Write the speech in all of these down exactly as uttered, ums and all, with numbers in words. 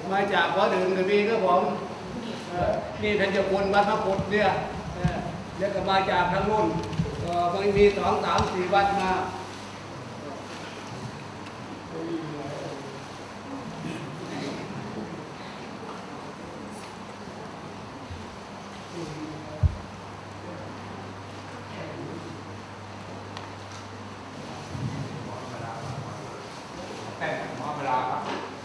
มาจากวัดอื่นก็มีครับผมนี่ท่านเจ้าคุณวัดพระพุทธเนี่ยแล้วก็มาจากทั้งรุ่นก็มันมีสองสามสี่วัดมาแต่หมอเวลาครับ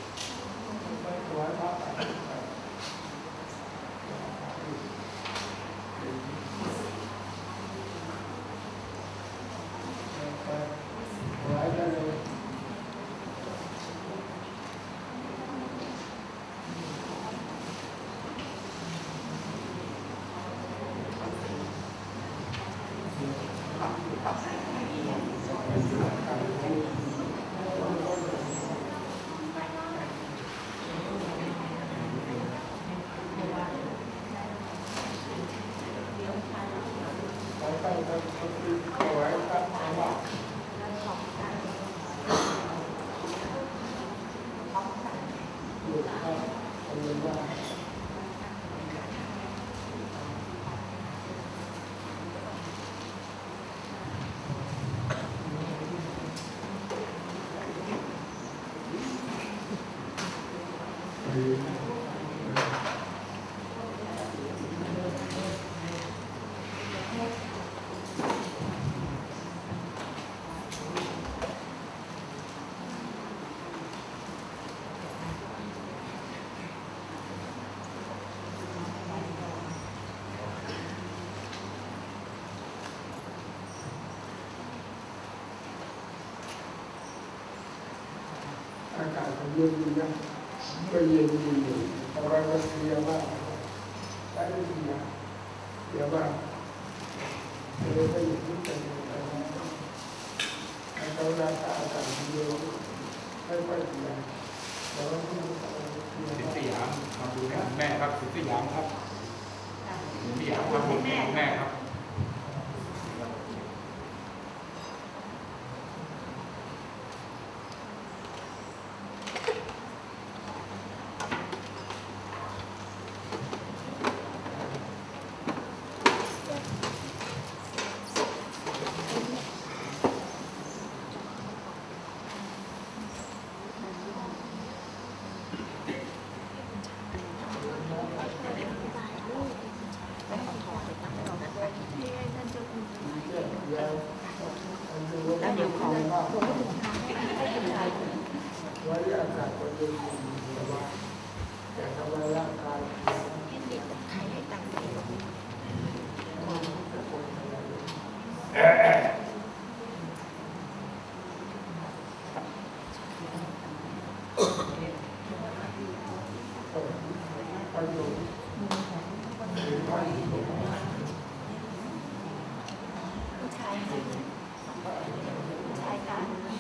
อากาศเย็นดีนะก็เย็นดีอยู่แต่ว่าก็เสียมากได้ดีนะเสียมากเลยไม่อยู่ที่เป็นอะไรนะแต่เราราคาอากาศเย็นไม่ค่อยเสียแต่ว่าที่สิทธิสยามทำบุญให้แม่ครับสิทธิสยามครับสิทธิสยามทำบุญให้แม่ครับแล้วเดี๋ยวขอไว้อากาศก็เย็นสบายแต่ทำไมร่างกายใครให้ตังค์ประโยชน์ผู้ชายผู้ชายค่ะ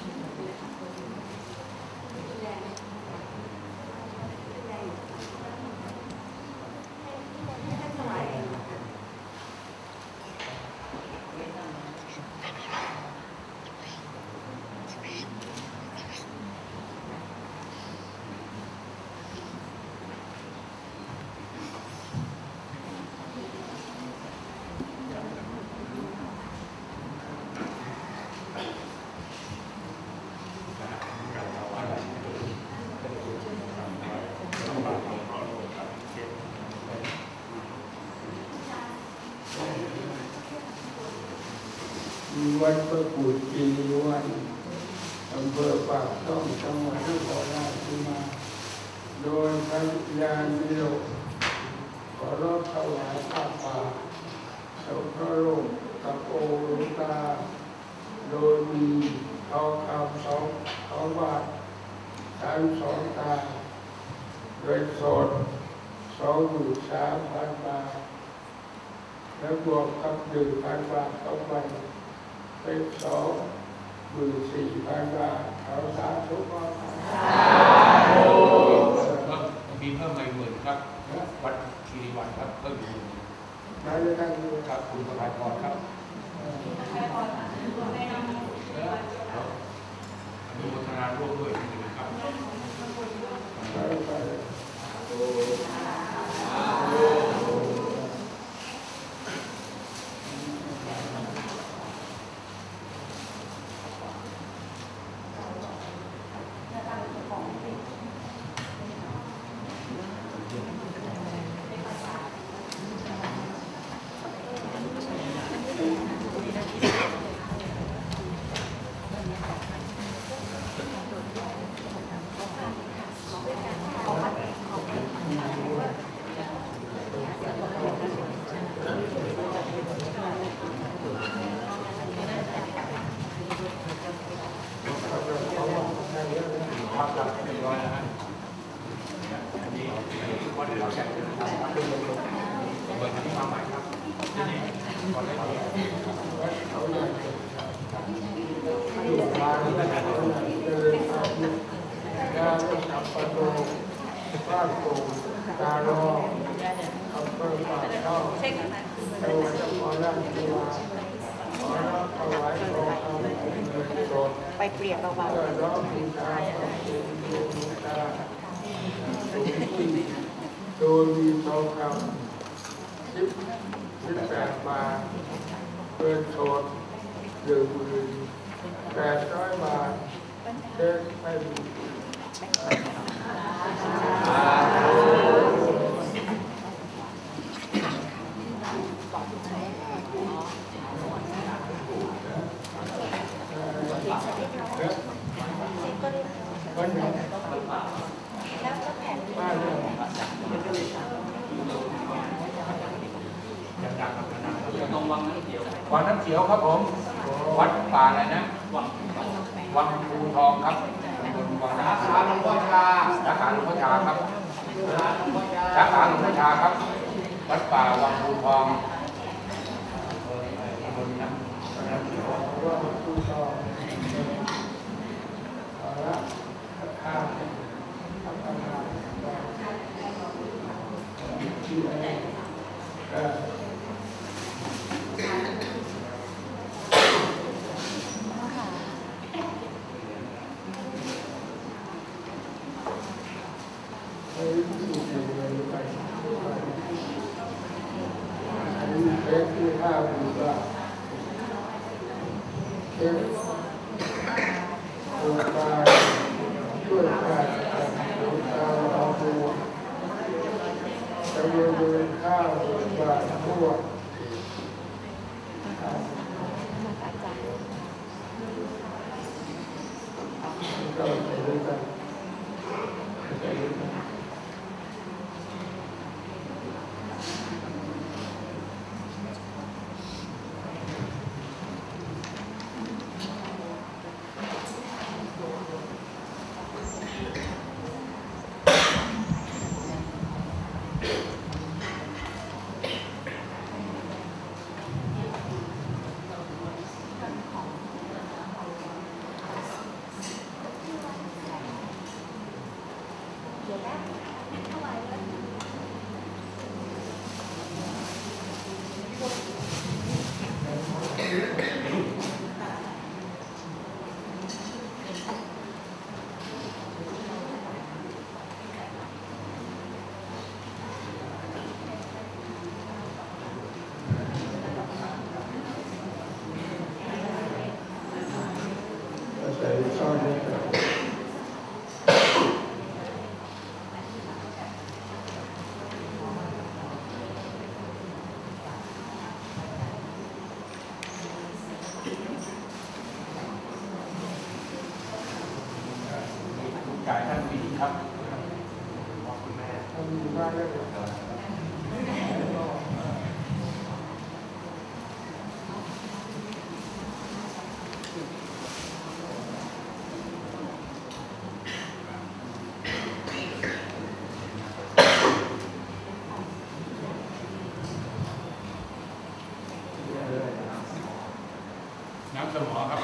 วัดพระกูดจีวันอำเภอปากช่องจังหวัดนครราชสีมาโดยพระญาณวิโรจน์ขอรับถวายผ้าป่าสงฆ์โลกกับโอหลวงตาโดยมีทองคำสองสองบาทสามสองตาเงินสดสองหมื่นสามพันบาทและบวกกับหนึ่งพันบาทต่อไปเป็นสองหมื่นสี่พันบาทเอาสาธุก่อนมีเพิ่มมาอีกหมื่นครับวัดคีรีวันครับเพิ่มอีกหมื่นมาเลยครับครับคุณสบายพรครับอนุโมทนาร่วมด้วยนะครับครับครับเรียบร้อยแล้วฮะอันนี้ก็เดี๋ยวเราแข่งกันนะครับเรื่องลงเปิดอันนี้มาใหม่ครับนี่นี่ก่อนได้ดีลูกหลานเดินทางงานสัมปโนบ้านโป่งตาลออำเภอปากช่องจังหวัดนครราชสีมาขอรับถวายทองคำเป็นเงินสดไปเปลี่ยนเบาเพื่อร้องบูชาพระคุณดวงตาสูงที่โดยมีทองคำสิบสิบแปดบาทเงินสดหนึ่งหมื่นแปดร้อยบาทเด็กไม่มี วันไหนบ้านเนี่ยวัดน้ำเขียวครับผมวัดป่าอะไรนะวังภูทองครับบนวังสาน้ำขาหลวงพ่อชาสาขาหลวงพ่อชาครับสาขาหลวงพ่อชาสาขาหลวงพ่อชาครับวัดป่าวังภูทองบนน้ำน้ำเขียวว่าผู้ชอบเอาละข้าวทำงานที่ไหนก็ไม่รู้สึกเลยไปอันนี้เล็กที่ข้าวดีกว่าเล็กตัวปลาช่วยปลาตัวปลาเราตัวจะเดินเดินข้าวปลาทั่วก็ใส่ด้วยกันใส่ด้วยกันใส่ช่องนี้ครับกายท่านปีครับขอบคุณแม่ทำบ้านได้เลยน้ำสมอครับ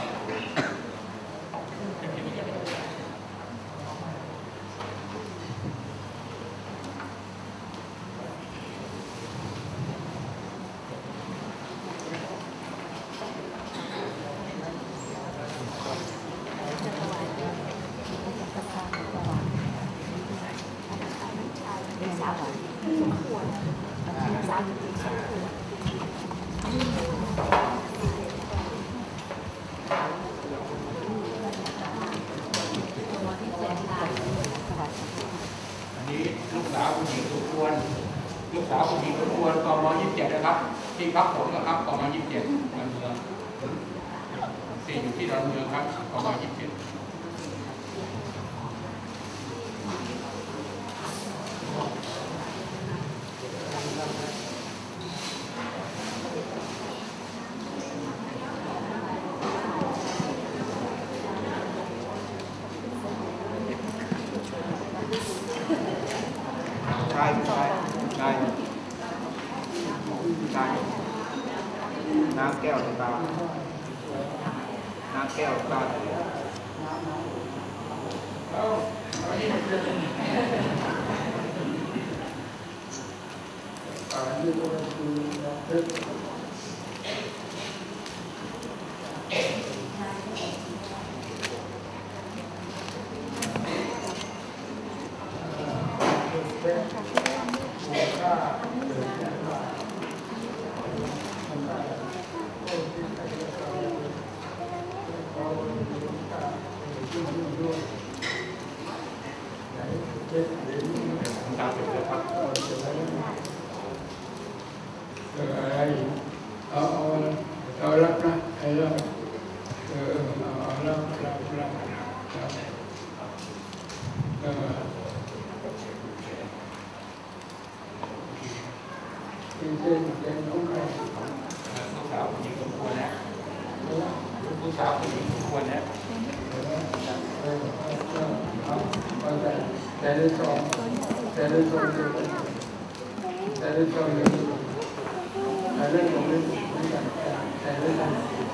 อันนี้ลูกสาวคุณหญิงสุควรลูกสาวคุณหญิงสุควรกมยี่สิบเจ็ดนะครับที่พักผมนะครับกมยี่สิบเจ็ดดอนเมืองที่อยู่ที่ดอนเมืองครับกมยี่สิบเจ็ดใช่ใช่ใช่ใช่น้ำแก้วตาน้ำแก้วตาเอาเอาที่มันเป็นอ่านี่ก็คือเพชรตาเป็นเรื่องครับเอออะไรเอาเอาเอารับนะไอ้รับเออเอาเอารับรับรับรับเออที่เส้นเส้นของใครลูกสาวผู้หญิงสมควรนะลูกสาวผู้หญิงสมควรนะเออเออเอาเอาแต่แต่ได้สองแต่ได้สองเดียวแต่ได้สองเดียวแต่เรื่องของเรื่องไม่กันแต่เรื่องนั้น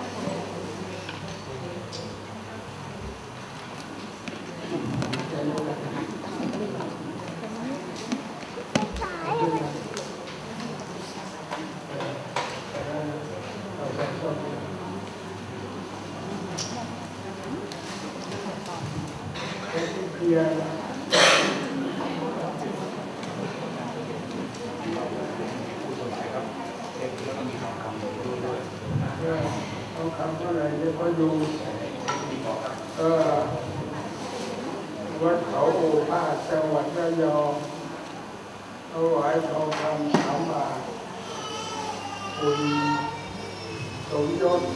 แต่เรื่องนั้นเอาแต่สองเดียวเคลียร์เอาคำเท่าไหร่เนี่ยก็ดูเออวัดเขาโอภาสจังหวัดระยองเอาไว้ทองคำสามบาทคุณสมยศ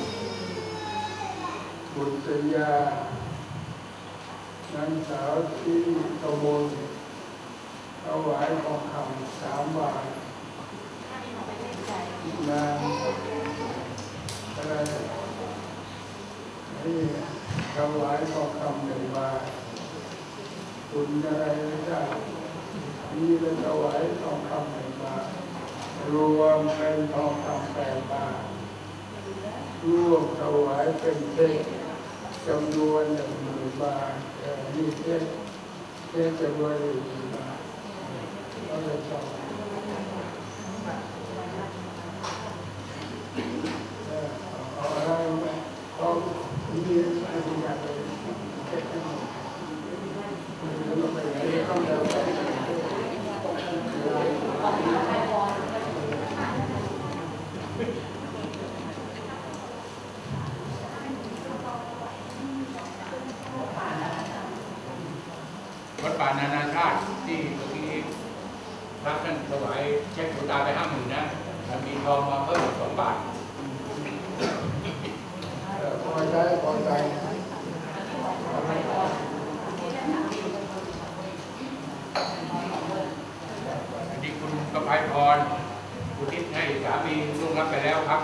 บุตรยานางสาวที่ตำบลเอาไว้ทองคำสามบาทนางอะไรนี่ถวายทองคำหนึ่งบาทคุณอะไรไม่ทราบนี่เป็นถวายทองคำหนึ่งบาทรวมเป็นทองคำแปดบาทรวมถวายเป็นเพชรจำนวนหนึ่งหมื่นบาทนี่เพชรเพชรจำนวนหนึ่งหมื่นบาทก็เลยชอบเอาอะไรไหมเอาที่อะไรอย่างเงี้ยเช็คให้หมดแล้วก็ไปไหนก็ต้องเดินไปวัดป่านานาชาติที่เมื่อกี้พระท่านถวายเช็คสุดาไปห้าหมื่นนะมันมีทองมาเพิ่มสองบาทพอใจพอใจอันนี้คุณกระไพพรอุทิศให้สามีล่วงลับไปแล้วครับ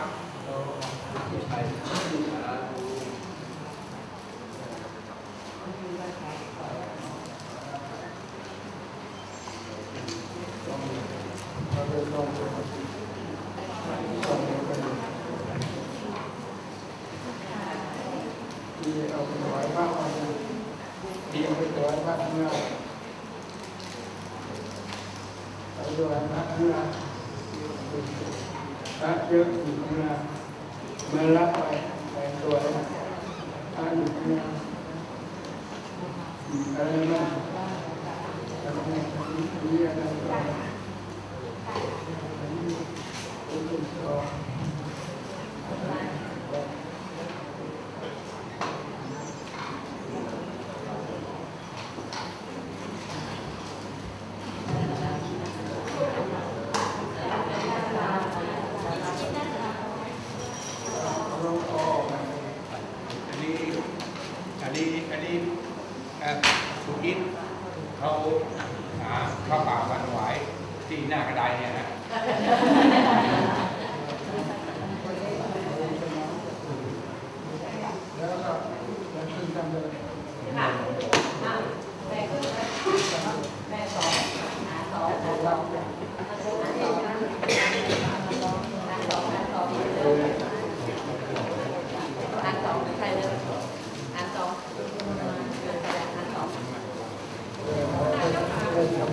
ที่เอาไปถวายพระมาที่เอาไปถวายพระข้างหน้าเอาไปถวายพระข้างหน้าพระเยอะอยู่ข้างหน้ามารับไปไปตัวนะพระอยู่ข้างหน้าอะไรบ้างอะไรนี่อะไรบ้างอันนี้เป็นตัวเขาหาข้าวเปล่ามาถวายที่หน้ากระไดเนี่ยนะแล้วก็ขึ้นทำเลย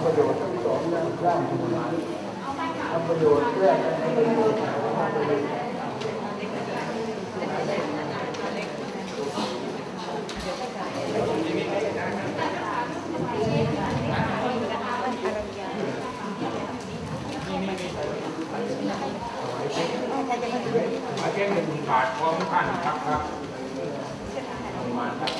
ำประโยชน์ทั้งสองด้านด้านทำประโยชน์แรกทำประโยชน์หมายเลขหนึ่งบาทพร้อมท่านครับครับประมาณครับ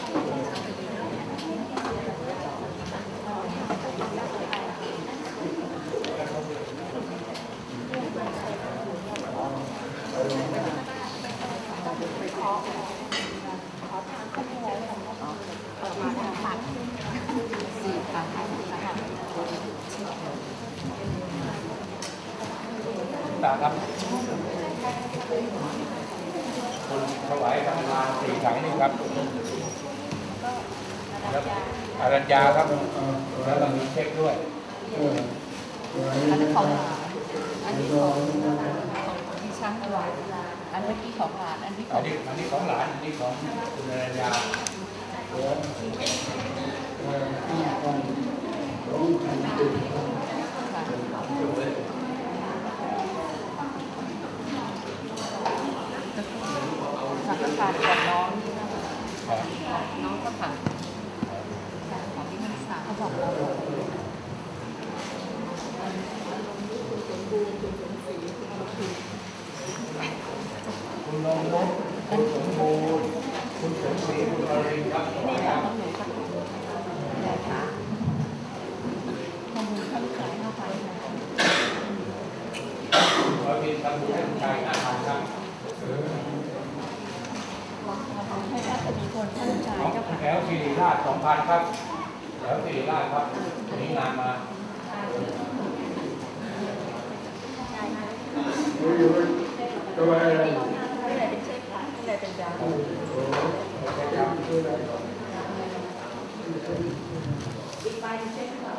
ตาครับคนถวายทำงานสี่ถังนี่ครับแล้วอารัญญาครับแล้วเรามีเช็คด้วยอันนี้ของหลานอันนี้ของของดิฉันหลานอันเมื่อกี้ของหลานอันนี้ขอัอน งนี้อันนี้ของหลานอันนี้ของคุณอารัญญาสังฆทานกับน้องน้องก็ผ่านของที่มันสาเขาบอกเราคุณนงนกคุณสมบูรณ์คุณสมศรีคุณอรินครับนี่แหละต้องหนูสักแม่ค่ะข้อมูลข้างซ้ายเข้าไปนะอรินทร์บุญเส้นชัยอาหารครับให้ถ้าจะมีคนเข้าใจของเจ้าค่ะแถวสิริราชสองพันครับแถวสิริราชครับนี่งานมาตัวอะไรที่ไหนเป็นเชฟค่ะที่ไหนเป็นจาน อีกใบเช็คค่ะ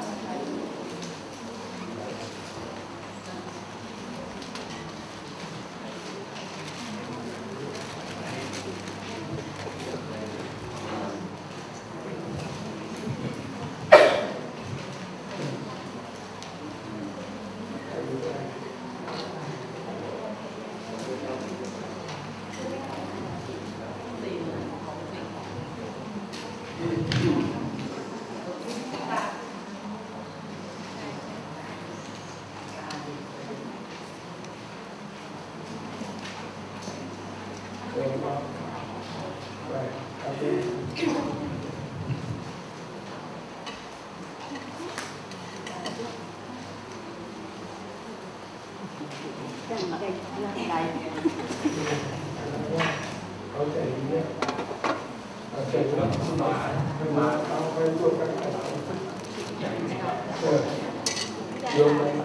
เอาใจเนี่ยเอาใจแล้วมามาเอาไปร่วมกันเออโยมเลย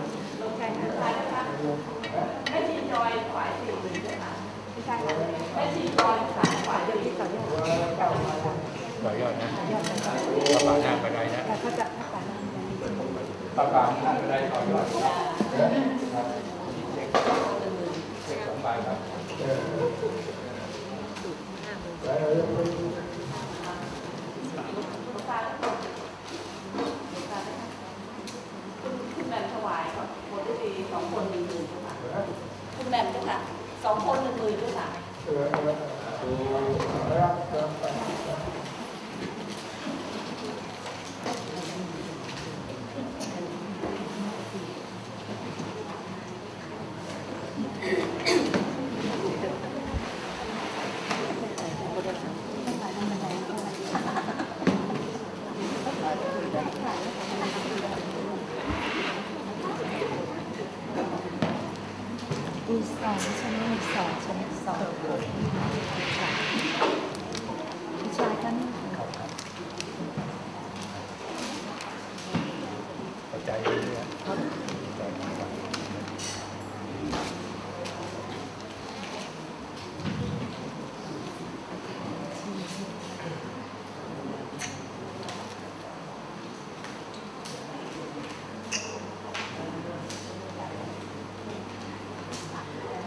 ไม่ชีจอยฝ่ายสี่หมื่นค่ะไม่ใช่ค่ะไม่ชีจอยสามฝ่ายเดียวที่ต่อยอดต่อยอดนะประกาศหน้าไปได้นะแต่เขาจะถ้าการประกาศหน้าไปได้ต่อยอดครับครับเช็คเช็คสองใบครับเออแล้วยังไม่คุณแหม่มถวายก่อนคนที่ดีสองคนหนึ่งหมื่นเจ้าค่ะคุณแหม่มเจ้าค่ะสองคนหนึ่งหมื่นเจ้าค่ะเออเออเออรับรับไปมีสองใช่ไหมมีสองใช่ไหมสองผู้ชายก็นี่เข้าใจเลยเนี่ย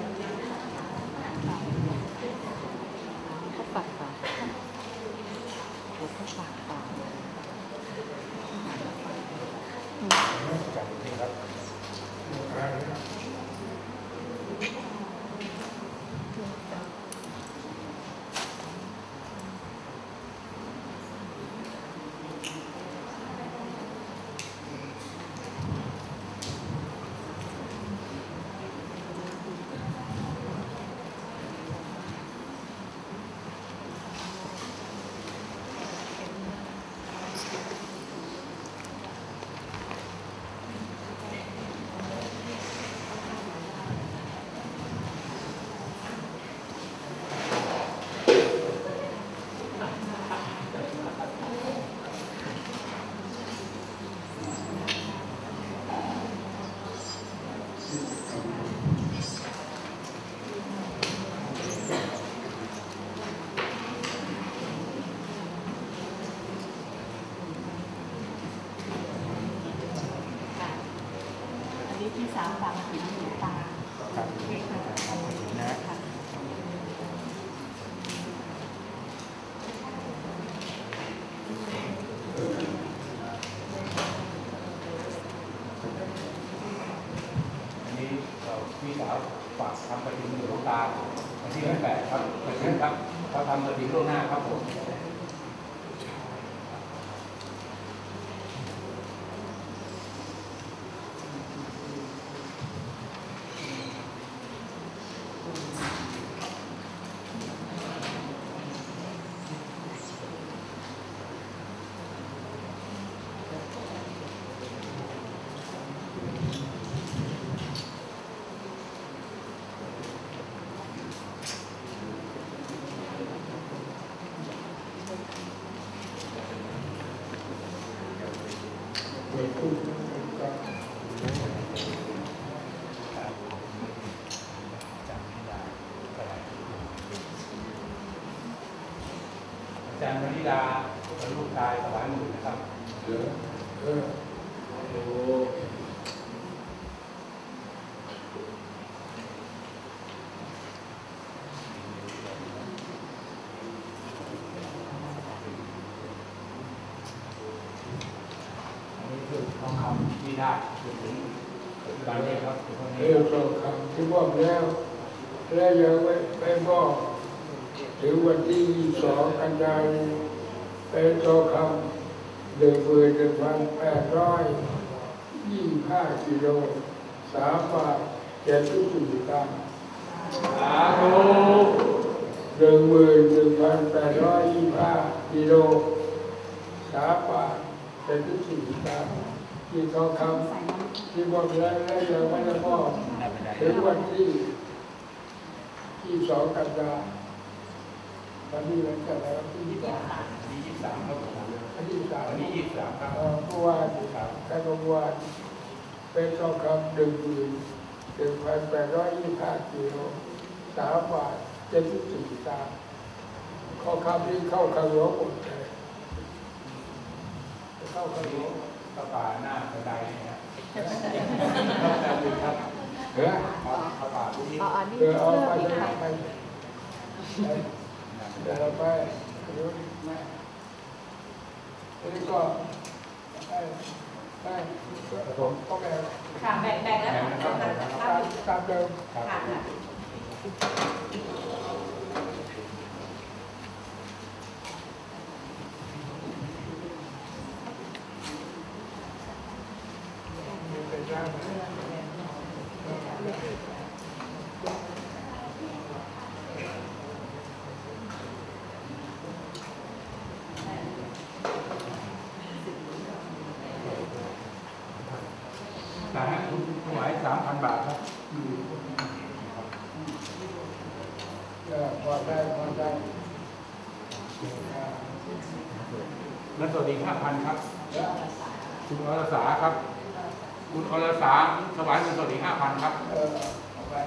เขาปัดค่ะครับหมดแล้วอันนี้ที่สามฝากถึงหลวงตาครับโอเคค่ะขอบคุณนะค่ะอันนี้เราพี่สาวฝากทำกระถิ่นหลวงตาวันที่ยี่สิบแปดครับกระถิ่นครับเขาทำกระถิ่นล่วงหน้าครับผมเปิดตู้ก็อาจารย์มณิดาเป็นลูกชายถวายหมื่นนะครับเหลือเออโอ้อันนี้คือทองคำที่ได้จนถึงปัจจุบันนี้ครับถึงวันเอนี้อทองคำที่บอกแล้ว แล้วยังไม่ไม่บอกถึงวันที่ยี่สิบสองกันยายนเป็นทองคำหนึ่งหมื่นหนึ่งพันแปดร้อยยี่สิบห้ากิโลสามบาทเจ็ดสิบสี่สตางค์สาธุหนึ่งหมื่นหนึ่งพันแปดร้อยยี่สิบห้ากิโลสามบาทเจ็ดสิบสี่สตางค์ที่ทองคำที่บอกแล้วแล้วยังไม่ได้บอกถึงวันที่ที่สองกันยายนวันนี้วันจะแล้วที่ยี่สิบสามวันนี้ยี่สิบสามครับผมวันที่สามวันนี้ยี่สิบสามครับเอ่อเมื่อวานการเมื่อวานเป็นทองคำหนึ่งหมื่นหนึ่งพันแปดร้อยยี่สิบห้ากิโลสามบาทเจ็ดสิบสี่สตางค์ข้อคำนี้เข้าคำหลวงหมดเลยเข้าคำหลวงพระป่าหน้ากระไดเนี่ยนะพระอาจารย์ดูครับเฮ้ยพระป่าทุกที่อ๋ออันนี้เออเอาเพิ่มไปอีกเลยค่ะไปเดี๋ยวเราไปเดี๋ยวแม่อันนี้ก็ได้ได้ก็แบ่งค่ะแบ่งแบ่งแล้วแบ่งนะครับตามตามเดิมครับค่ะค่ะเป็นร่างสาธุถวายสามพันบาทครับก็พอได้พอได้เงินสดอีกห้าพันครับ คุณอรสาครับ คุณอรสาถวายเงินสดอีกห้าพันครับเออเอาไป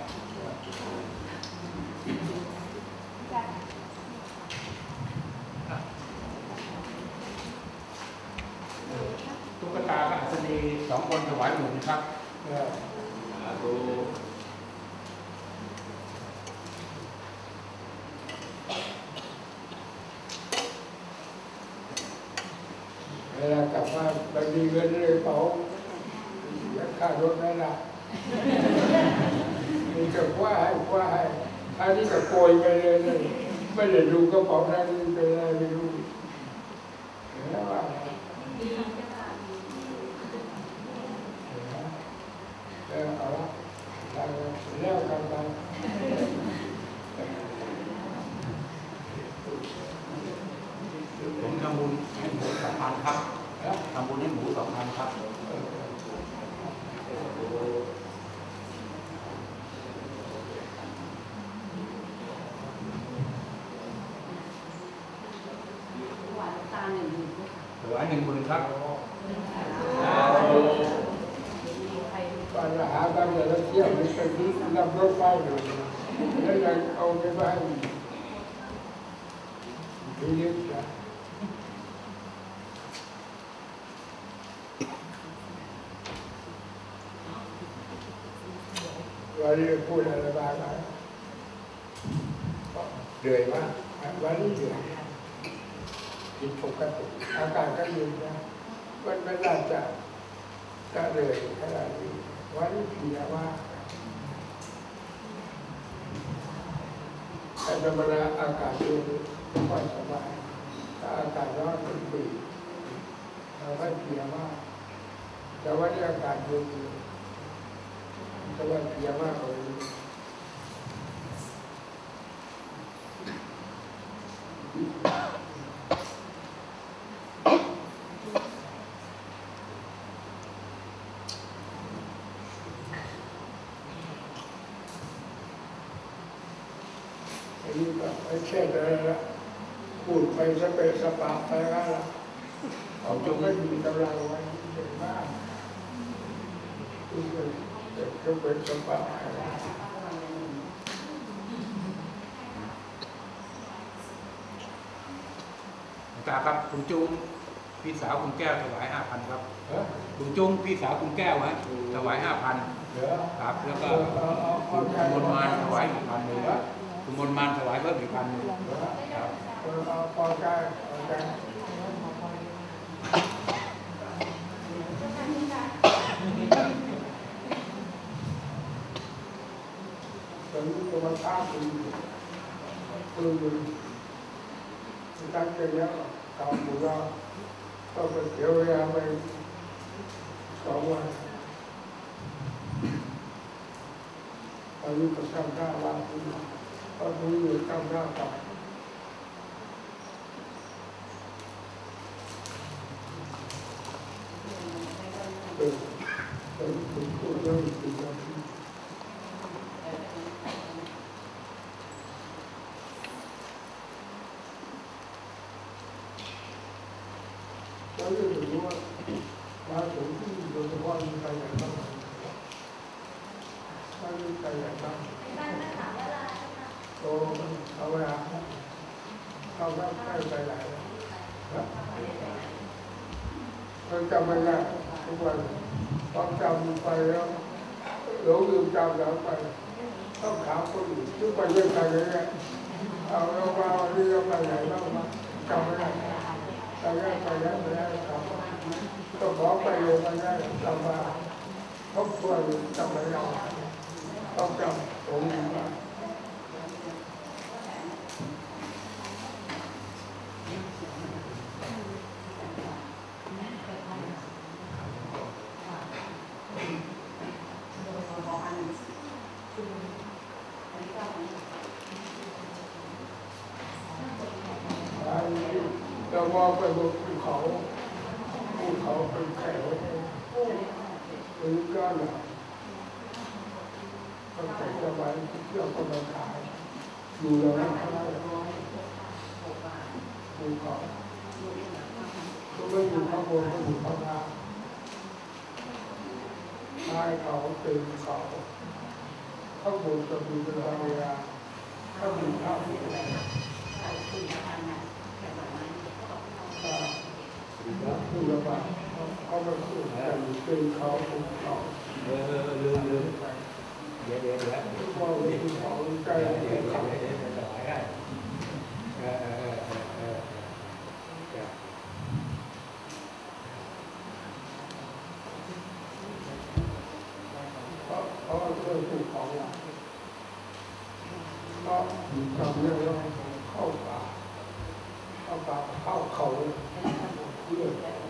ตุ๊กตากับอัศนีสองคนถวายหมื่นครับเออสาธุเวลากลับบ้านบางทีเงินในกระเป๋าแบค่ารถไม่ได้มีแต่คว้าให้คว้าให้อันนี้ก็โกยไปเลยเลยไม่ได้ดูกระเป๋าท่านนี้เป็นอะไรไม่รู้เห็นไหมเออเอาละแล้วกันไปผมทำบุญให้หมูสองพันครับทำบุญให้หมูสองพันครับถวายหนึ่งหมื่นครับปัญหาบางอย่างเราเที่ยวมันเป็นที่นำรถไฟอยู่แล้วยังเอาไปบ้านทีนี้จะวันนี้พูดอะไรบ้างไหมเหนื่อยมากวันนี้เหนื่อยผิดปกติอากาศก็เย็นนะมันไม่น่าจะจะเหนื่อยขนาดนี้วันนี้เพลียมากแต่ธรรมดาอากาศเย็นก็สบายถ้าอากาศร้อนมันปีเราไม่เพลียมากแต่วันนี้อากาศเย็นจะว่าเพลียมากเลยอันนี้ก็ไม่ใช่เลยละพูดไปสเปะสปะไปแล้วล่ะเขาจะไม่มีกำลังไว้เด็กมากพูดไปเด็กก็เป็นสปะไปแล้วตาครับคุณจุ้งพี่สาวคุณแก้วถวายห้าพันครับคุณจุ้งพี่สาวคุณแก้วฮะถวายห้าพันครับแล้วก็คุณมนมานถวายอีกพันหนึ่งคุณมนมานถวายเพิ่มอีกพันหนึ่งครับพอใจพอใจตอนนี้ตัวมันท้าคุณคุณตั้งใจแล้วตามหมู่เราก็ไปเที่ยวเวลาไปสองวันตอนนี้ก็สร้างข้าววางคุณตอนนี้อยู่สร้างข้าวต่อเออตอนนี้ผมพูดเรื่องสิ่งที่เราจะรู้ว่ามาถึงที่โดยเฉพาะมีใครอย่างบ้างถ้ามีใครอย่างบ้างโตเอาเวลาเข้าได้ใกล้ไปไหนนะเราจำไม่ได้ทุกวันต้องจำไปแล้วหลงลืมจำแล้วไปต้องถามคนอื่นทุกไปเรื่องใครเนี่ยเอาเราว่าเรื่องไปไหนบ้างมาจำไม่ได้ไปแล้วไปแล้วไปแล้วจำก็บอกไปเลยไปแล้วจำมาทบทวนจำไม่ได้ต้องจำตรงนี้มาเรามองไปบนภูเขาภูเขาเป็นแถวเป็นก้อนตั้งแต่สมัยเที่ยวกำลังขายอยู่แล้วนะภูเขาก็ไม่อยู่ข้างบนก็อยู่ข้างล่างใต้เขาเป็นเขาข้างบนจะมีเป็นเวลาข้างบนข้างบนพูดแล้วว่าเขาไม่พูดแต่เป็นเขาเป็นเขาเออลืมลืมเดี๋ยวเดี๋ยวเดี๋ยวว่าเป็นเขาใกล้เดี๋ยวเขาเดี๋ยวจะไหวได้เออเออเออเอออภูเขาก็มีคำเรียกว่าเข้าป่าเข้าป่าเข้าเขาเพื่อ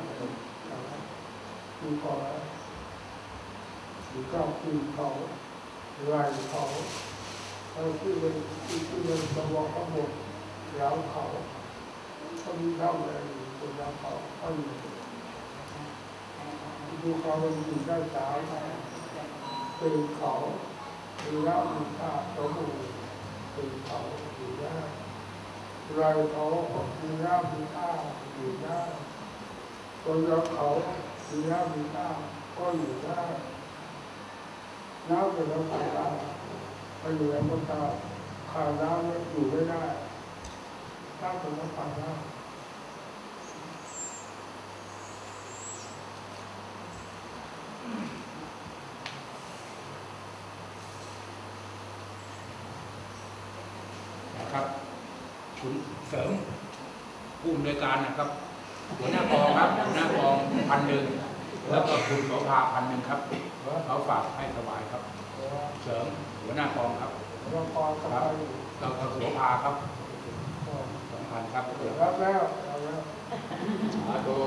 คือพอหรือก็คือเขาไล่เขาเราที่เป็นที่เป็นสมองข้างบนแล้วเขาเขามีเท่าไหร่คนแล้วเขาเขาอยู่ดูเขาเป็นอยู่ได้สาวเป็นเขาหรือแล้วมีค่าสมบูรณ์เป็นเขาอยู่ได้ไล่เขามีแล้วมีค่าอยู่ได้คนแล้วเขามีแล้วมีค่าก็อยู่ได้น้ำเป็นน้ำตาลไปอยู่แล้วก็ตาขาดน้ำอยู่ไม่ได้น้ำเป็นน้ำตาลนะครับคุณเสริมผู้อำนวยการนะครับหัวหน้ากองครับหัวหน้ากองพันหนึ่งแล้วก็คุณโสภาพันหนึ่งครับเขาฝากให้ถวายครับเสริมหัวหน้ากองครับครับเราโสภาครับสองพันครับรับแล้วรับแล้วสาธุ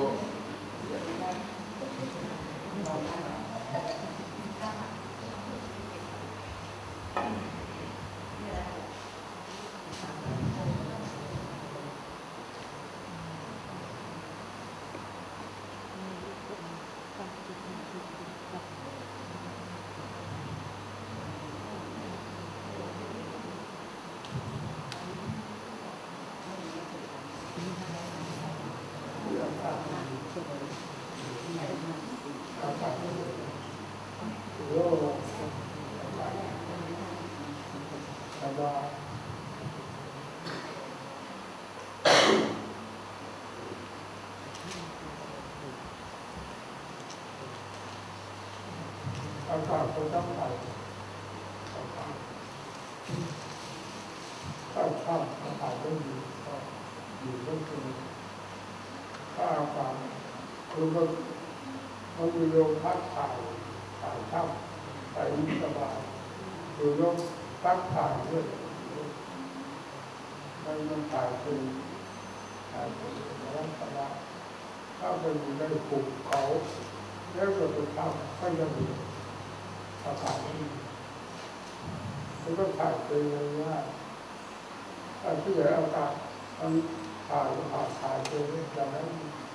อากาศก็ต้องไปถ้าข้ามอากาศก็ดีก็อยู่ก็คือถ้าอากาศคือมันมันมีลมพัดถ่ายถ่ายช่ำถ่ายสบายหรือลมพัดถ่ายด้วยมันมันถ่ายเป็นถ่ายเป็นรักษณะถ้าเป็นอยู่ในภูเขาแล้วก็ไปทำก็ยังมีอากาศดีมันก็ถ่ายเป็นเลยว่าถ้าที่เหลืออากาศมันถ่ายถ่ายถ่ายเป็นอย่างนั้น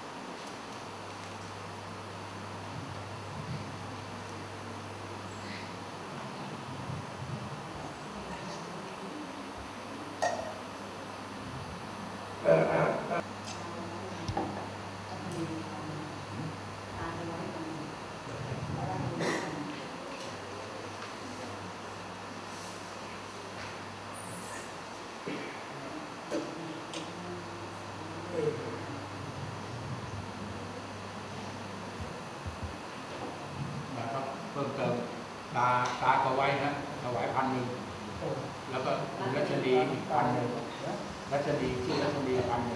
เพิ่มเติมตาตาก็ไว้นะถวายพันหนึ่งแล้วก็คุณรัชนีอีกพันหนึ่งรัชนีชื่อรัชนีพันหนึ่ง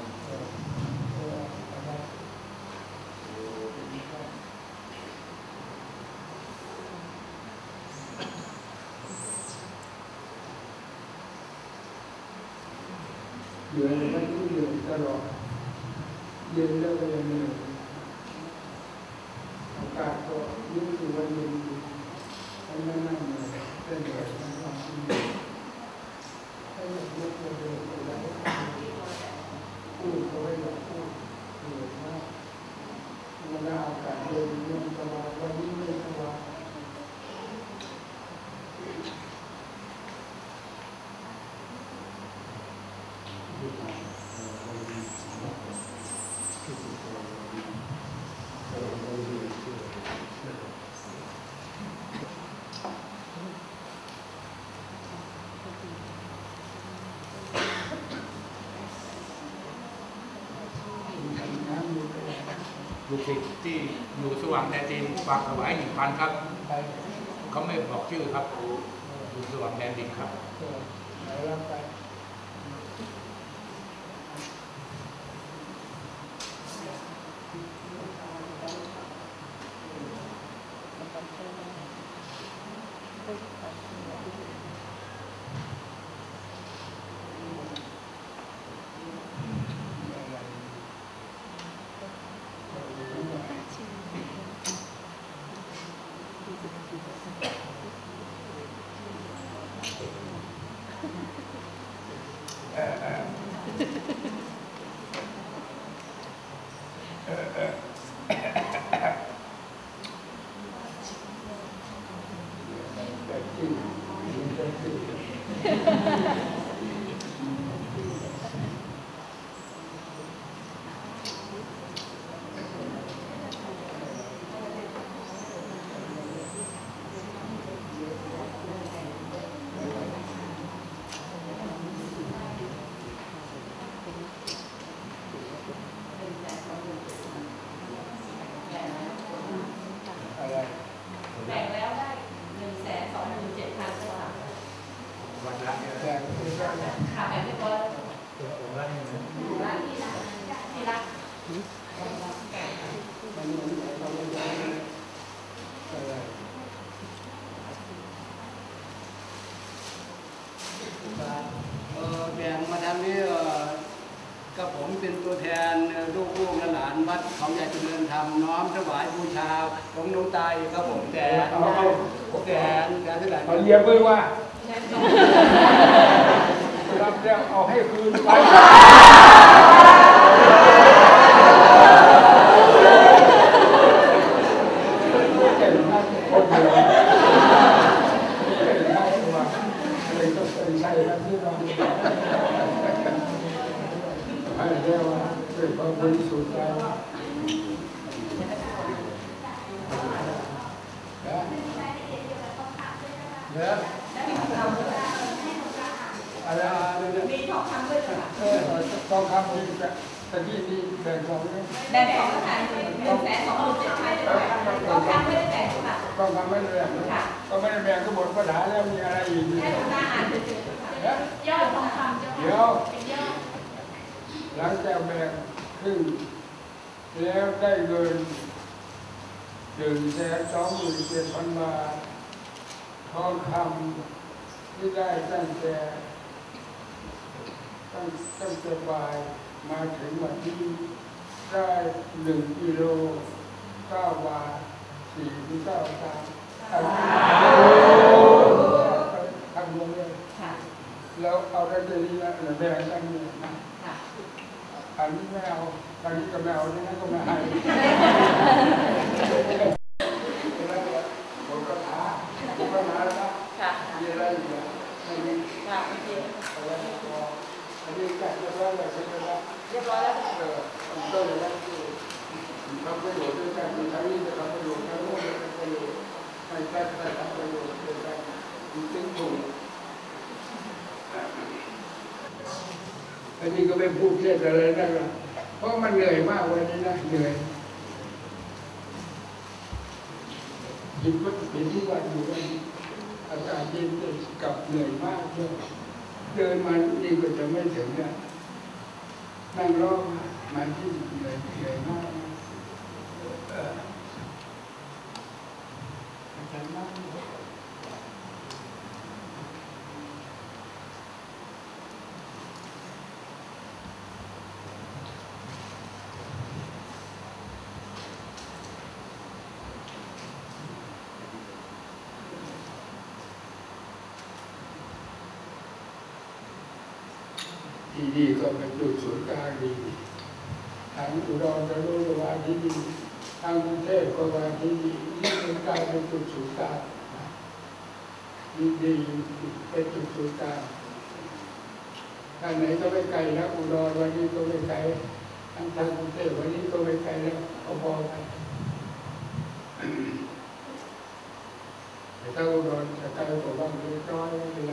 อยู่ในนั้นที่อยู่ตลอดเย็นแล้วก็ยังมีอากาศก็ยิ่งอยู่วันเย็นให้นั่งนั่งเลยเต้นเลยนั่งฟังให้ยกยกเดินไปแล้วพูดก็ไม่อยากพูดเหนื่อยมากเวลาอากาศเย็นยิ่งสบายวันนี้ไม่สบายลูกศิษย์ที่อยู่สว่างแดนดินฝากถวายหนึ่งพันครับเขาไม่บอกชื่อครับอยู่สว่างแดนดินครับเแบ่งแล้วได้หนึ่งแสนสองหมื่นเจ็ดพันกว่าวันละเนี่ยแต่ที่ว่าค่ะแบ่งเรียบร้อยแล้วผมละนี่นะร้านที่รักที่รักมันเหมือนเราไม่ได้อะไรเออแบ่งมาทำนี้เออก็ผมเป็นตัวแทนลูกลูกหลานวัดเขาใหญ่เจริญธรรมน้อมถวายบูชาองค์หลวงตาครับผมแต่แต่แต่ที่ไหนเอาเรียบมือว่ารับแล้วเอาให้คืนไปเก่งมากคนเดียวเก่งมากตัวอะไรก็เป็นใช่แล้วที่เราให้เรียกว่าเป็นความบริสุทธิ์ใจนะเนื้ออะไรมีทองคำด้วยค่ะเออต้องทำดีแต่แต่ที่นี่แบ่งของนี่แบ่งสองขนาดหนึ่งแสนสองหมื่นเจ็ดพันด้วยทองคำไม่ได้แบ่งค่ะต้องทำไม่เลยก็ไม่ได้แบ่งก็หมดปัญหาแล้วมีอะไรอีกแค่ทำหน้าอ่านเฉยๆค่ะยอดทองคำเจ้าเดี๋ยวเป็นยอดหลังจากแบ่งครึ่งแล้วได้เงินหนึ่งแสนสองหมื่นเจ็ดพันบาททองคำที่ได้ตั้งแต่ตั้งตั้งแต่บ่ายมาถึงวันที่ได้หนึ่งกิโลเก้าบาทสี่สิบเก้าตังค์ทำลงเลยค่ะแล้วเอาได้จะดีนะแบ่งกันเนี่ยนะค่ะอันนี้ไม่เอาอันนี้ก็ไม่เอาที่นั่นก็ไม่ให้ผมก็ถามผมก็มาแล้วนะค่ะมีอะไรอีกอ่ะไม่มีค่ะโอเคอะไรพออันนี้จัดเรียบร้อยแล้วใช่ไหมครับเรียบร้อยแล้วเออมันก็เลยว่าทำประโยชน์ด้วยกันมีทั้งนี้จะทำประโยชน์ทั้งโน้นจะทำประโยชน์ให้แก้ไขทำประโยชน์ด้วยกันจึงถูกอันนี้ก็ไม่พูดเท็จอะไรนั่นหรอกเพราะมันเหนื่อยมากวันนี้นะเหนื่อยยิบก็เห็นที่วันอยู่วันอากาศเย็นกับเหนื่อยมากเลยเดินมานี่ก็จะไม่ถึงเนี่ยนั่งรอมามาที่เหนื่อยเหนื่อยมากเอออาจารย์มากที่ดีก็เป็นจุดศูนย์กลางดีทางอุดรก็รู้ว่าที่ดีทางกรุงเทพก็ว่าที่ดีที่เป็นกลางเป็นจุดศูนย์กลางดีดีเป็นจุดศูนย์กลางทางไหนก็ไม่ไกลนะอุดรวันนี้ก็ไม่ไกลทางทางกรุงเทพวันนี้ก็ไม่ไกลแล้วพอๆกันแต่ถ้าอุดรจะไกลกว่าบ้างเล็กน้อยไม่เป็นไร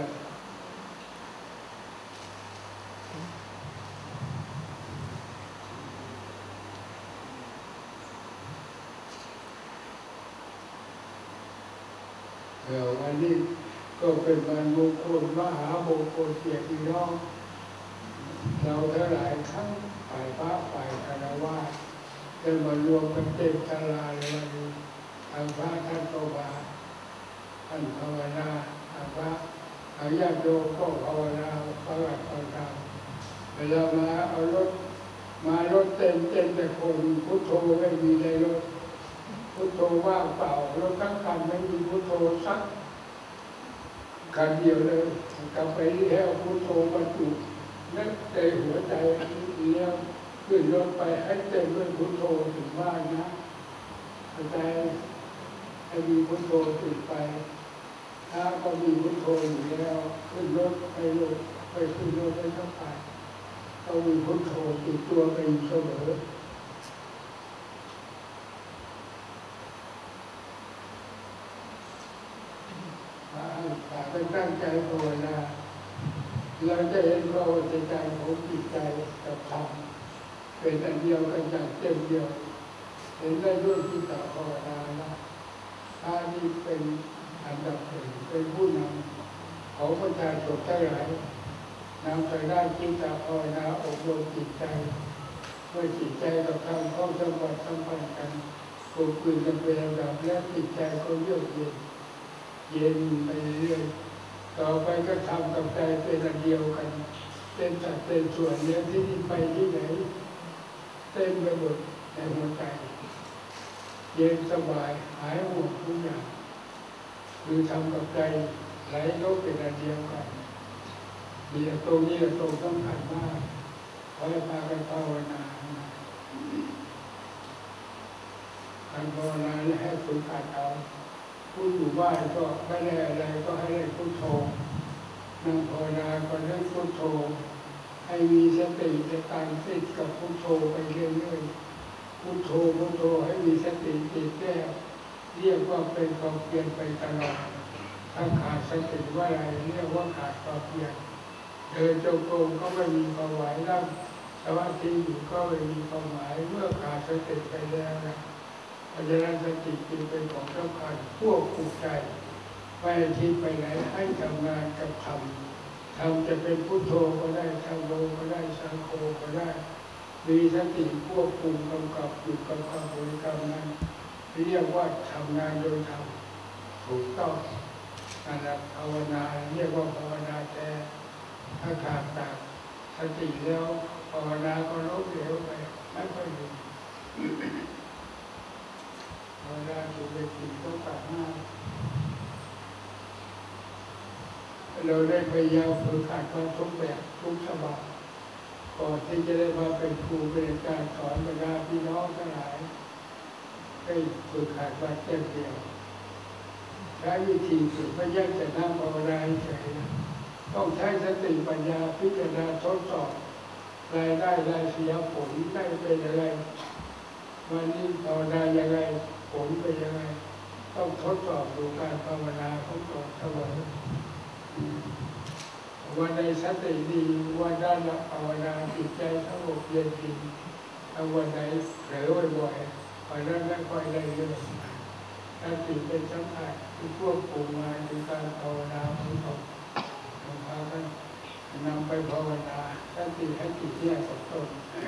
เออวันนี้ก็เป็นวันมงคลมหามงคลเกียรติน้องเราทั้งหลายทั้งฝ่ายพระฝ่ายคารวะได้มารวมกันเต็มตลาดในวันนี้ทางพระท่านก็มาทท่านภาวนาพระอาญาโยก็ภาวนาพระราชภาวนาเวลามาเอารถมารถเต็มเต็มแต่คนพุทโธไม่มีในรถพุทโธว่างเปล่ารถทั้งคันไม่มีพุทโธสักคันเดียวเลยกลับไปที่แถวพุทโธบรรจุนึกใจหัวใจเลี้ยงขึ้นรถไปให้เต็มด้วยพุทโธถึงบ้านนะใจให้มีพุทโธติดไปถ้าก็มีพุทโธอยู่แล้วขึ้นรถไปรถไปขึ้นรถไปทั้งไปต้องมีพุทโธติดตัวไปเสมอถ้าไปตั้งใจภาวนาเราจะเห็นว่าใจใจของจิตใจกับธรรมเป็นอันเดียวกันอย่างเต็มเดียวเห็นได้ด้วยจิตตภาวนานะถ้านี่เป็นอันดับหนึ่งเป็นผู้นำของประชาชนทั้งหลายนำไปได้จิตตภาวนาอบรมจิตใจเมื่อจิตใจกับธรรมเข้าสัมผัสสัมพันธ์กันกลมกลืนกันเป็นลำดับและจิตใจก็เยือกเย็นเย็นไปเรื่อยต่อไปก็ทำกับใจเป็นอันเดียวกันเป็นสัดเป็นส่วนเนี้ยที่นี่ไปที่ไหนเต็มไปหมดในหัวใจเย็นสบายหายห่วงทุกอย่างคือทำกับใจไหลโลกเป็นอันเดียวกันมีตรงนี้ตรงต้องขันมากขอให้พากันภาวนาการภาวนาให้ฝึกหัดเอาผู้อยู่บ้านก็ไม่ได้อะไรก็ให้ได้พุทโธนั่งภาวนาก็ได้พุทโธให้มีสติในการติดกับพุทโธไปเรื่อยๆพุทโธพุทโธให้มีสติติดแก้เรียกว่าเป็นความเพียรไปตลอดถ้าขาดสติว่าอะไรเรียกว่าขาดความเพียรเดินจงกรมก็ไม่มีความหมายนั่งสมาธิอยู่ก็ไม่มีความหมายเมื่อขาดสติไปแล้วนะเพราะฉะนั้นสติจึงเป็นของสำคัญควบคุมใจไม่ทิ้งไปไหนให้ทำงานกับธรรมธรรมจะเป็นพุทโธก็ได้ธัมโมก็ได้สังโฆก็ได้มีสติควบคุมกำกับอยู่กับความบริกรรมนั้นเรียกว่าทำงานโดยธรรมถูกต้องนั่นแหละภาวนาเรียกว่าภาวนาแท้ถ้าขาดจากสติแล้วภาวนาก็ล้มเหลวไปไม่ค่อยดีภาวนาถูกเป็นสิ่งต้องการมากเราได้พยายามฝึกหัดมาทุกแบบทุกฉบับก่อนที่จะได้มาเป็นครูเป็นอาจารย์สอนบรรดาพี่น้องทั้งหลายได้ฝึกหัดมาเต็มเดียวใช้วิธีฝึกไม่ใช่แต่นั่งภาวนาเฉยต้องใช้สติปัญญาพิจารณาทดสอบรายได้รายเสียผลได้เป็นอะไรวันนี้ภาวนาอย่างไรผลเป็นยังไงต้องทดสอบดูการภาวนาของตนเสมอวันใดสติดีวันด้านละภาวนาจิตใจสงบเย็นจริงถ้าวันไหนเผลอบ่อยๆวันนั้นไม่ค่อยได้เรื่องสติเป็นสำคัญที่ควบคุมงานในการภาวนาของตนพากันนำไปภาวนาสติให้จิตแยกกับตน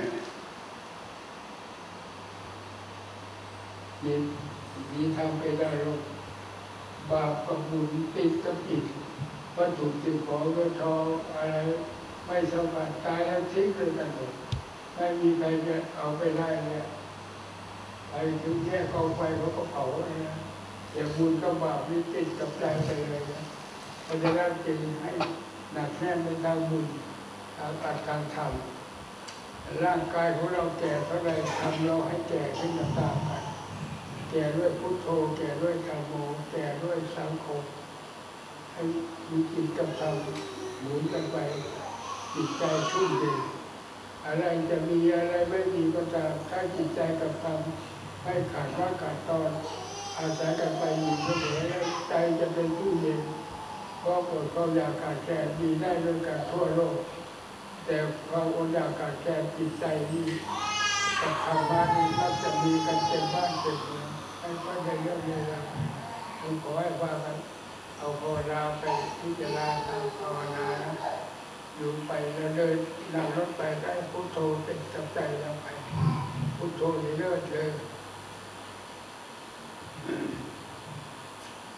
ยินดีทำไปได้ลงบาปกับบุญติดกับจิตวัตถุสิ่งของเงินทองอะไรไม่สมบัติตายแล้วทิ้งเลยกันหมดไม่มีใครจะเอาไปได้เลยไปถึงแค่กองไฟเขาก็เผาเลยนะแต่บุญกับบาปนี่ติดกับใจไปเลยนะเพราะฉะนั้นจึงให้หนักแน่นในทางบุญทางอัดทางธรรมร่างกายของเราแก่เท่าไรทำเราให้แก่ขึ้นตามกันแก่ด้วยพุทโธแก่ด้วยธัมโมแก่ด้วยสังโฆให้มีจิตกับธรรมหมุนกันไปจิตใจชุ่มเย็นอะไรจะมีอะไรไม่มีก็ตามถ้าจิตใจกับธรรมให้ขาดว่าขาดตอนอาศัยกันไปอยู่เสมอใจจะเป็นผู้เย็นเพราะอดความอยากขาดแคลนมีได้ด้วยกันทั่วโลกแต่ความอดอยากขาดแคลนจิตใจนี้กับธรรมะนี้มักจะมีกันเต็มบ้านเต็มเมืองให้ค่อยได้เรื่องเลยนะผมขอให้ฟังกันเอาภาวนาไปพิจารณาทางภาวนาอยู่ไปแล้วเดินนั่งรถไปได้พุทโธเป็นกับใจเราไปพุทโธนี่เลิศเลย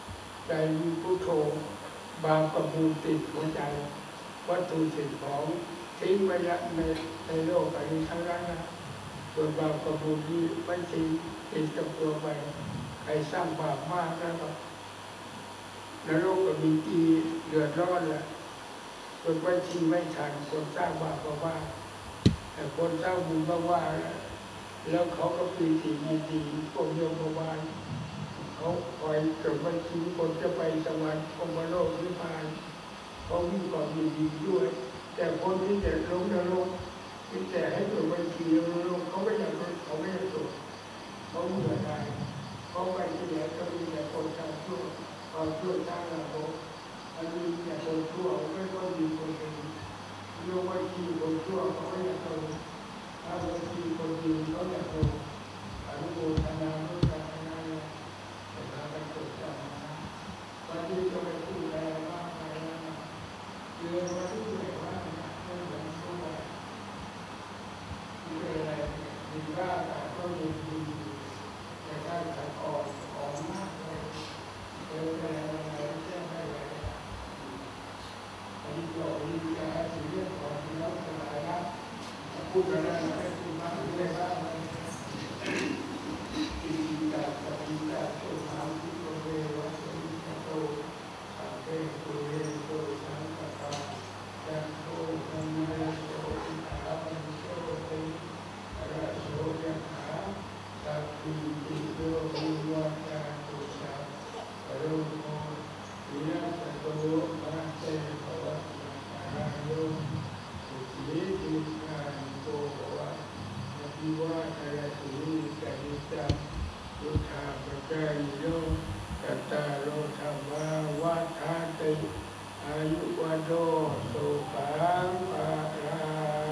ใจมีพุทโธบาปกับบุญติดหัวใจวัตถุสิ่งของทิ้งไปละในในโลกอันนี้ทั้งนั้นนะส่วนบาปกับบุญที่ไม่ทิ้งติดกับตัวไปใครสร้างบาปมากแล้วก็นรกก็มีตีเดือดร้อนแหละคนไม่ทิ้งไม่ทันคนสร้างบาปก็ว่าแต่คนสร้างบุญก็ว่าแล้วเขาก็ปีติยินดีพวกโยมบาลเขาคอยเกิดวันทิ้งคนจะไปสวรรค์พรหมโลกนิพพานเขามีความยินดีด้วยแต่คนที่จะลงนรกที่จะให้เกิดวันทิ้งลงนรกเขาไม่อยากเขาไม่อยากตกเขาเบื่อหน่ายเขาไปที่ไหนก็มีแต่คนทำชั่วความชั่วสร้างระบบอันนี้แต่คนชั่วไม่ก็มีคนดีลงวันทิ้งคนชั่วเขาไม่อยากตกถ้าวันทิ้งคนดีเขาอยากตกอนุโมทนาด้วยกันนะแต่ถ้าไปตกใจนะวันนี้ก็ไปพูดอะไรมากไปนะเรื่องวันที่ไหนว่าไม่เหมือนทั่วไปมีอะไรมีว่าแต่ก็มีดีแต่ถ้าขัดออกออกมากเลยเจออะไรอะไรแจ้งได้เลยอันนี้ก็มีการสื่อเรื่องของที่เราสลายนะพูดอะไรไม่พูดมากเรื่อยๆว่าอินทร์กับอินทร์โตธรรมที่โตเววัสมิโตสัพเพปุเรโตสังคปาจันโทปนายโสติขาปัญโสติระโสยถาสัพพิติโยวิวัตตาตุสัพพะโรโมวินัสโตมาเตภวัตตาโยสุขีติกานิโกภวะวิวัตรสุริกานิจังยุทธาปจายโยกัตตาโลธรรมวัฏฐานติอายุวันโดสุขังภะลัง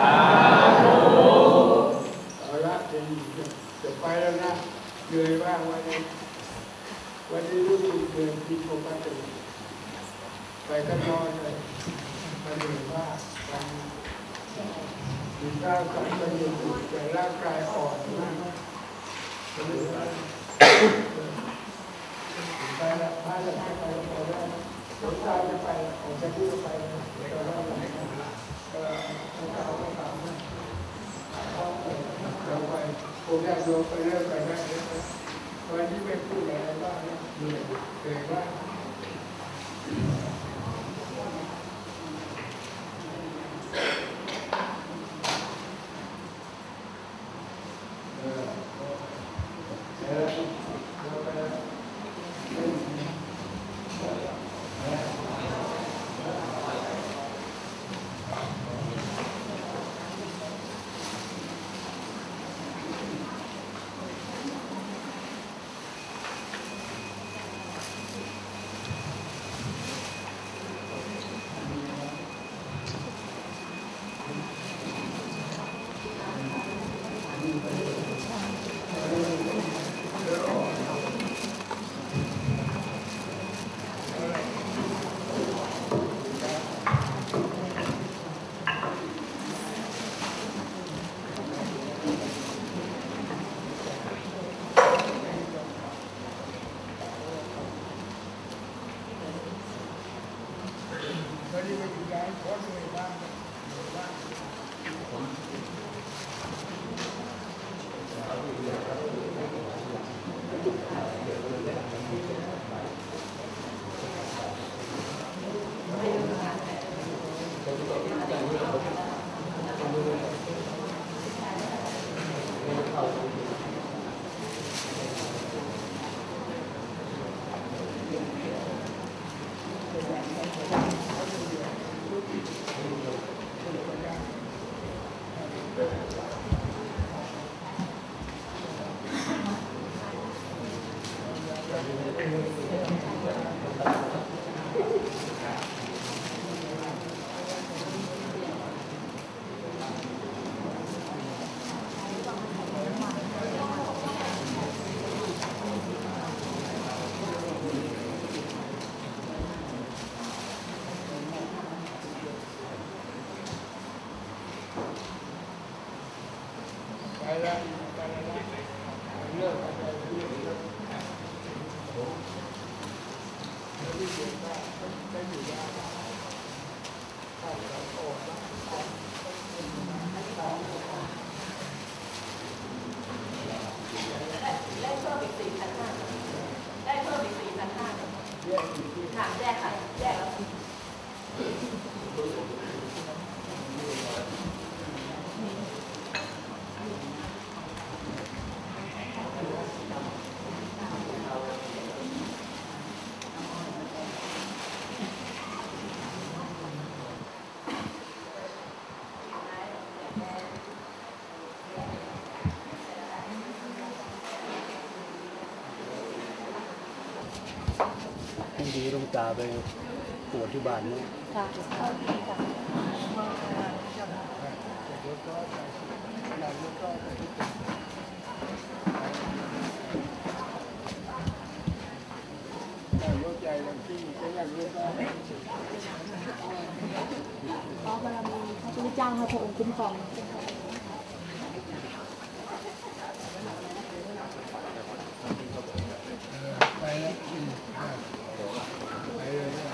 เอาละจะจะไปแล้วนะเหนื่อยบ้างวันนี้วันนี้รู้สึกเหนื่อยผิดปกติไปก็นอนเลยมันเหนื่อยมากวันกินข้าวกับประโยชน์แต่ร่างกายอ่อนมากไปละพาจะไปไปไปแล้วหลวงตาจะไปผมจะพูดไปเดี๋ยวเราไปเอ่อหลวงตาก็ตามนะเราไปผมอยากดูไปเรื่อยไปได้เลยวันนี้ไม่พูดอะไรบ้างนะเหนื่อยเหนื่อยมากได้เพิ่มอีกสี่พันห้าได้เพิ่มอีกสี่พันห้าค่ะแยกค่ะแยกแล้วยังดีลุงตาไปปวดที่บ้านมั้งค่ะเข้าดีค่ะขอบารมีพระพุทธเจ้าให้พระองค์คุ้มครองไปแล้วไปเลยเนี่ย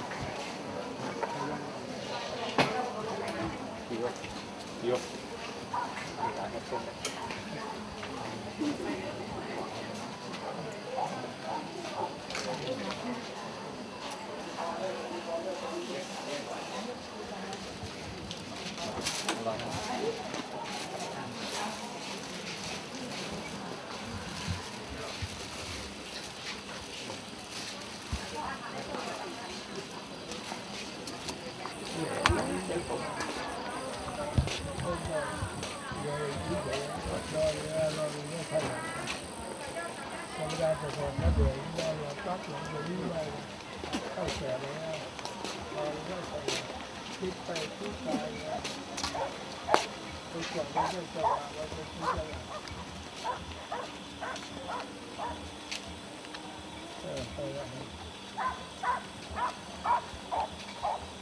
ธรรมดาแต่ก่อนก็เดี๋ยวเราเราตัดหลังเดี๋ยวนี้เราเข้าแก่แล้วเราไม่ใส่คิดไปคิดไปตัวก่อนเราไม่สว่างเราจะคิดอะไรเออไปแล้ว